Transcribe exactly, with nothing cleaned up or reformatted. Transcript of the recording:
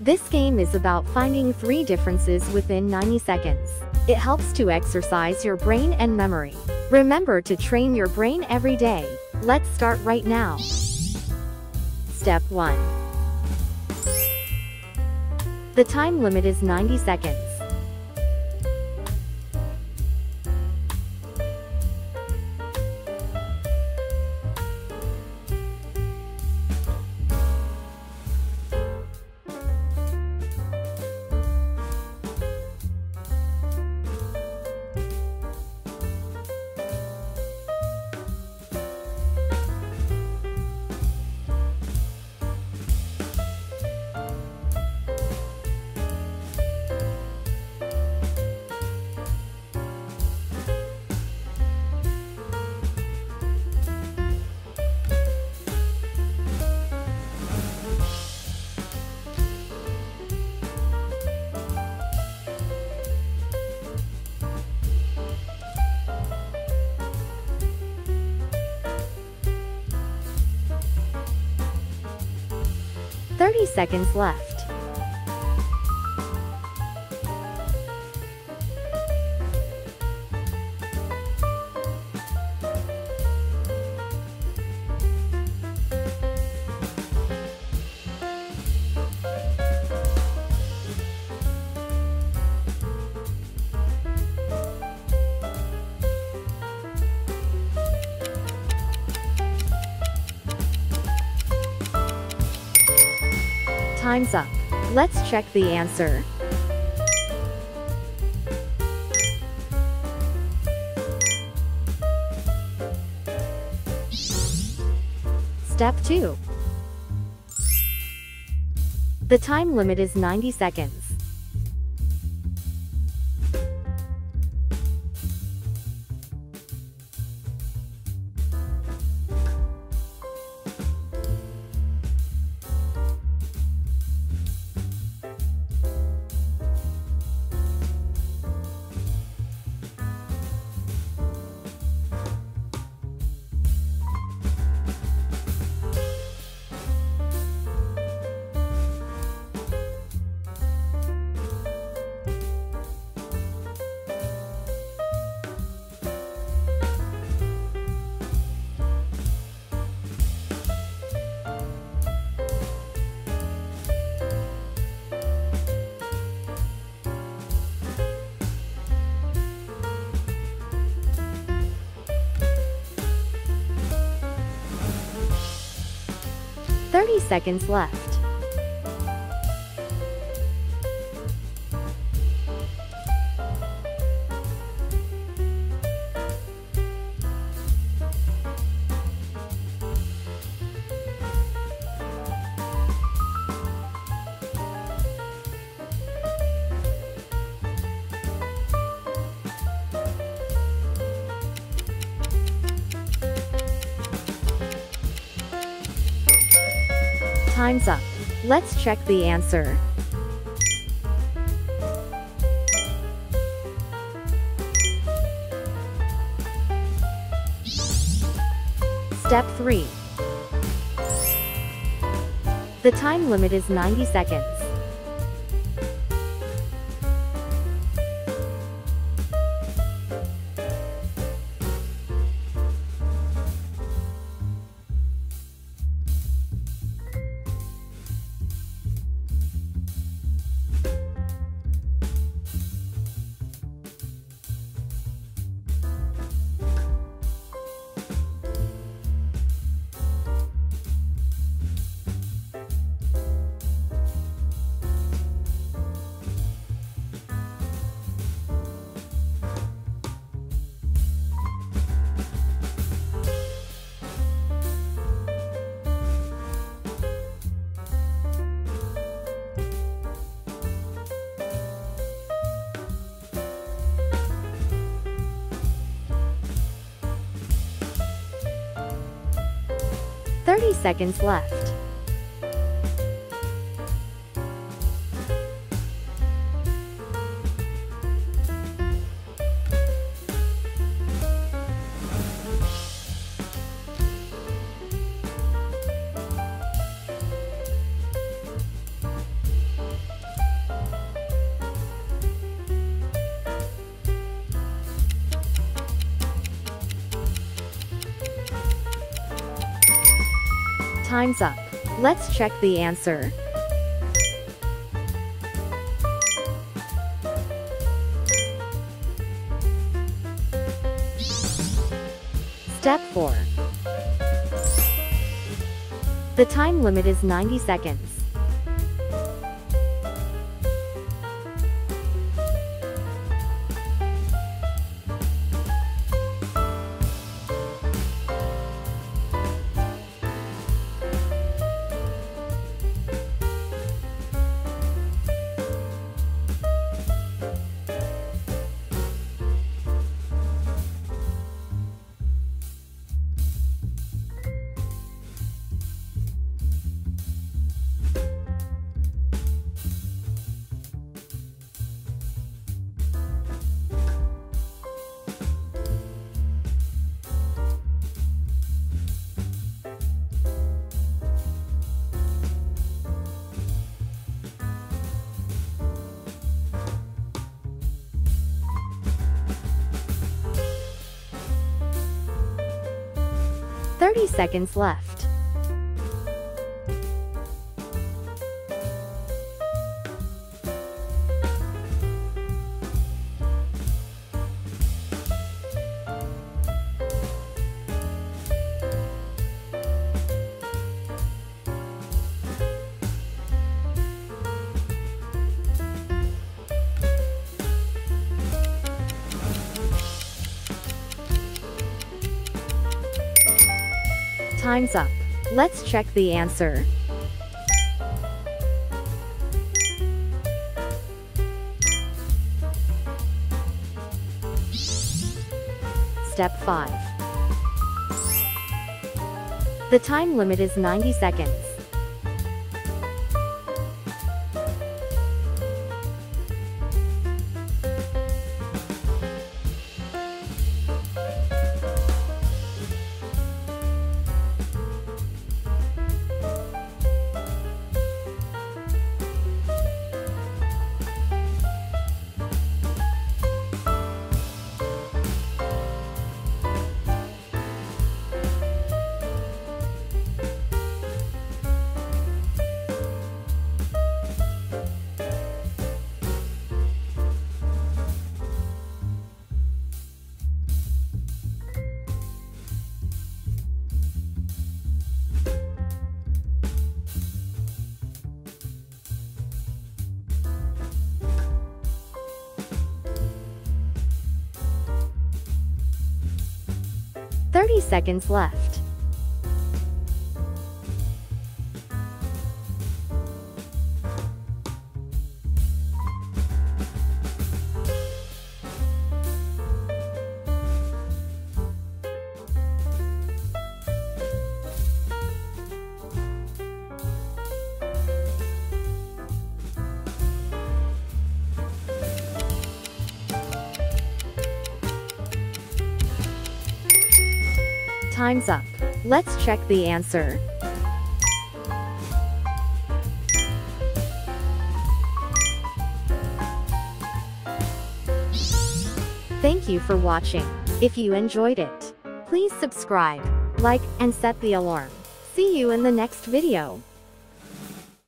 This game is about finding three differences within ninety seconds. It helps to exercise your brain and memory. Remember to train your brain every day. Let's start right now. Step one. The time limit is ninety seconds. thirty seconds left. Time's up. Let's check the answer. Step two. The time limit is ninety seconds. thirty seconds left. Time's up. Let's check the answer. Step three. The time limit is ninety seconds. thirty seconds left. Time's up. Let's check the answer. Step four. The time limit is ninety seconds. thirty seconds left. Time's up. Let's check the answer. Step five. The time limit is ninety seconds. thirty seconds left. Time's up. Let's check the answer. Thank you for watching. If you enjoyed it, please subscribe, like, and set the alarm. See you in the next video.